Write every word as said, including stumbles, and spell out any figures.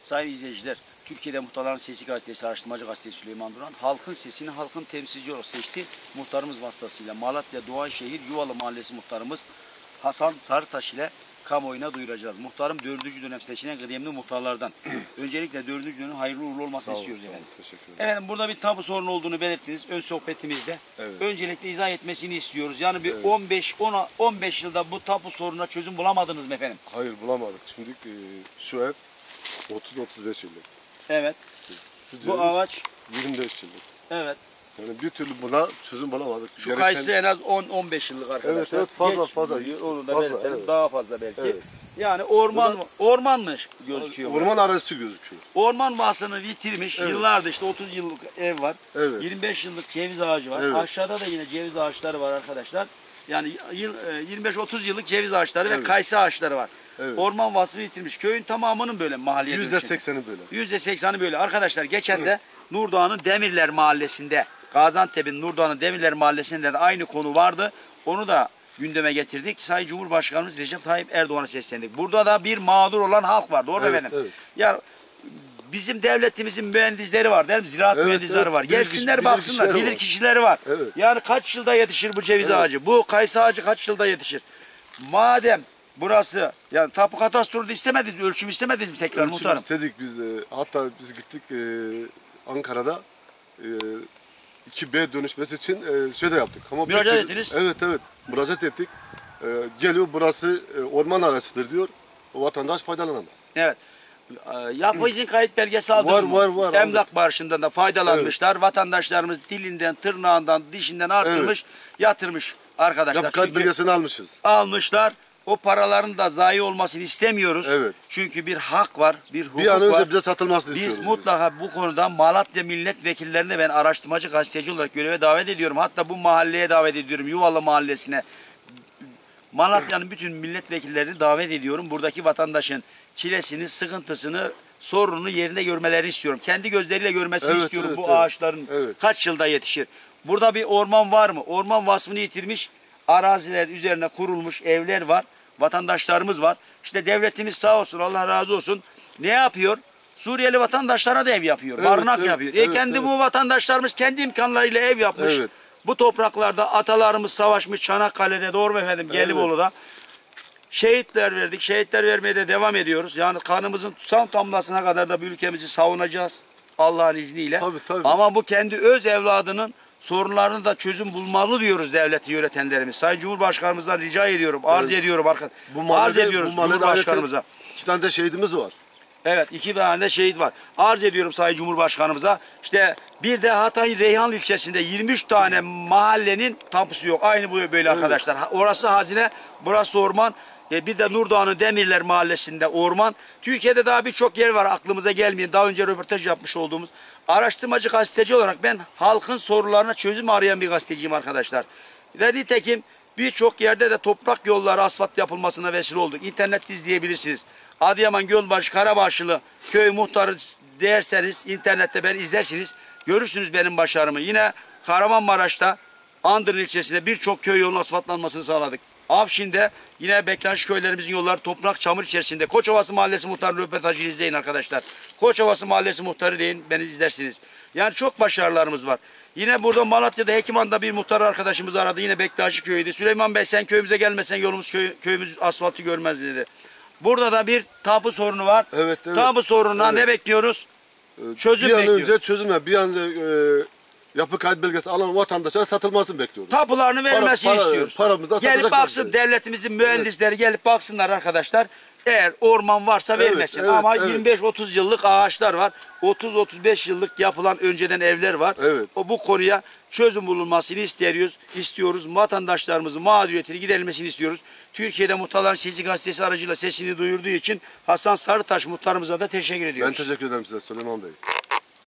Sayın izleyiciler, Türkiye'de Muhtarların Sesi Gazetesi, Araştırmacı Gazetesi Süleyman Duran, halkın sesini halkın temsilci olarak seçti. Muhtarımız vasıtasıyla Malatya Doğanşehir Yuvalı Mahallesi muhtarımız Hasan Sarıtaş ile kamuoyuna duyuracağız. Muhtarım dördüncü dönem seçilen kıdemli muhtarlardan. Öncelikle dördüncü dönem hayırlı uğurlu olmasını Sağ istiyoruz olun, efendim. Teşekkür ederim. Efendim burada bir tabu sorunu olduğunu belirttiniz ön sohbetimizde. Evet. Öncelikle izah etmesini istiyoruz. Yani bir Evet. on beş on beş yılda bu tapu sorununa çözüm bulamadınız mı efendim? Hayır, bulamadık. Şimdi e, şu ev otuz otuz beş yıllık. Evet. Şu Bu ceviz ağaç. yirmi beş yıllık. Evet. Yani bir türlü buna çözüm bulamadık. Şu Gereken... kayısı en az on on beş yıllık arkadaşlar. Evet, evet, fazla, Geç, fazla. Onu da Fazla, belirtelim, evet. daha fazla belki. Evet. Yani orman Burada- ormanmış gözüküyor. Orman arazisi gözüküyor. Orman bahsını bitirmiş. Evet. Yıllardır işte otuz yıllık ev var. Evet. yirmi beş yıllık ceviz ağacı var. Evet. Aşağıda da yine ceviz ağaçları var arkadaşlar. Yani yıl, yirmi beş otuz yıllık ceviz ağaçları Evet. ve kayısı ağaçları var. Evet. Orman vasfını yitirmiş. Köyün tamamının böyle mahalleye Yüzde dönüşü. sekseni böyle. yüzde sekseni böyle. Arkadaşlar geçen de Nurdağ'ın Demirler Mahallesi'nde, Gaziantep'in Nurdağ'ın Demirler Mahallesi'nde de aynı konu vardı. Onu da gündeme getirdik. Sayın Cumhurbaşkanımız Recep Tayyip Erdoğan'a seslendik. Burada da bir mağdur olan halk var. Doğru mu Evet, efendim? evet. Ya bizim devletimizin mühendisleri var değil mi? Ziraat Evet, mühendisleri evet. var. Bilir- Gelsinler bilir baksınlar. kişileri Bilir var. kişileri var. Evet. Yani kaç yılda yetişir bu ceviz Evet. ağacı? Bu kayısı ağacı kaç yılda yetişir? Madem burası yani tapu katastrolu istemediniz, ölçüm istemediniz mi tekrar Ölçüm muhtarım? istedik biz. E, hatta biz gittik e, Ankara'da e, iki B dönüşmesi için e, şey de yaptık. Ama Müracaat bir- ettiniz. Evet, evet. Müracaat ettik. E, geliyor burası e, orman arazisidir diyor. O vatandaş faydalanamaz. Evet. Ee, Yapı izin kayıt belgesi aldık Var, mı? var, var, Emlak bağışından da faydalanmışlar. Vatandaşlarımız dilinden, tırnağından, dişinden artırmış, yatırmış arkadaşlar. Yapı kayıt Çünkü belgesini almışız. almışlar. O paraların da zayi olmasını istemiyoruz. Evet. Çünkü bir hak var, bir hukuk Bir an önce var. bize satılmasını Biz istiyoruz. mutlaka bu konuda Malatya milletvekillerine ben araştırmacı gazeteci olarak göreve davet ediyorum. Hatta bu mahalleye davet ediyorum. Yuvalı Mahallesi'ne. Malatya'nın bütün milletvekillerini davet ediyorum. Buradaki vatandaşın çilesini, sıkıntısını, sorununu yerinde görmelerini istiyorum. Kendi gözleriyle görmesini Evet, istiyorum evet, bu evet. ağaçların Evet. kaç yılda yetişir. Burada bir orman var mı? Orman vasfını yitirmiş araziler üzerine kurulmuş evler var. Vatandaşlarımız var. İşte devletimiz sağ olsun, Allah razı olsun. Ne yapıyor? Suriyeli vatandaşlara da ev yapıyor. Evet, barınak evet, yapıyor. E evet, kendi evet. bu vatandaşlarımız kendi imkanlarıyla ev yapmış. Evet. Bu topraklarda atalarımız savaşmış Çanakkale'de, doğru mu efendim? Gelibolu'da. Şehitler verdik. Şehitler vermeye de devam ediyoruz. Yani kanımızın son damlasına kadar da bu ülkemizi savunacağız. Allah'ın izniyle. Tabii, tabii. Ama bu kendi öz evladının sorunlarını da çözüm bulmalı diyoruz devleti yönetenlerimiz. Sayın Cumhurbaşkanımızdan rica ediyorum. Arz Evet. ediyorum arkadaşlar. Bu Arz mahallede, ediyoruz bu mahallede Cumhurbaşkanımıza. ayrıca iki tane de şehidimiz var. Evet, iki tane de şehit var. Arz ediyorum Sayın Cumhurbaşkanımıza. İşte bir de Hatay Reyhan ilçesinde yirmi üç tane mahallenin tapusu yok. Aynı bu böyle arkadaşlar. Ha- Orası hazine, burası orman. E, bir de Nurdağ'ın Demirler Mahallesi'nde orman. Türkiye'de daha birçok yer var aklımıza gelmeyen. Daha önce röportaj yapmış olduğumuz. Araştırmacı gazeteci olarak ben halkın sorularına çözüm arayan bir gazeteciyim arkadaşlar. Ve nitekim birçok yerde de toprak yolları asfalt yapılmasına vesile olduk. İnternette izleyebilirsiniz. Adıyaman Gölbaşı Karabaşlı köy muhtarı derseniz internette beni izlersiniz. Görürsünüz benim başarımı. Yine Kahramanmaraş'ta Andırın ilçesinde birçok köy yolunun asfaltlanmasını sağladık. Afşin'de yine Bektaş köylerimizin yolları toprak çamur içerisinde. Koçovası Mahallesi Muhtarı röportajını izleyin arkadaşlar. Koçovası Mahallesi Muhtarı deyin, beni izlersiniz. Yani çok başarılarımız var. Yine burada Malatya'da Hekiman'da bir muhtar arkadaşımız aradı. Yine Bektaşi köyüydü. Süleyman Bey sen köyümüze gelmesen yolumuz köy, köyümüz asfaltı görmez dedi. Burada da bir tapu sorunu var. Evet, evet. Tapu sorununa Evet. ne bekliyoruz? Çözüm bir an bekliyoruz. önce çözüme, bir an önce e, yapı kayıt belgesi alan vatandaşlara satılmasını bekliyoruz. Tapularını verilmesini Para- para- istiyoruz. paramızı da Gelip satacaklar baksın bize. devletimizin mühendisleri gelip baksınlar arkadaşlar. Eğer orman varsa Evet, vermesin. evet, Ama evet. yirmi beş otuz yıllık ağaçlar var. otuz otuz beş yıllık yapılan önceden evler var. Evet. O bu konuya çözüm bulunmasını istiyoruz. İstiyoruz. Vatandaşlarımızın mağduriyetini giderilmesini istiyoruz. Türkiye'de Muhtarların Sesi Gazetesi aracıyla sesini duyurduğu için Hasan Sarıtaş muhtarımıza da teşekkür ediyoruz. Ben teşekkür ederim size Süleyman Bey.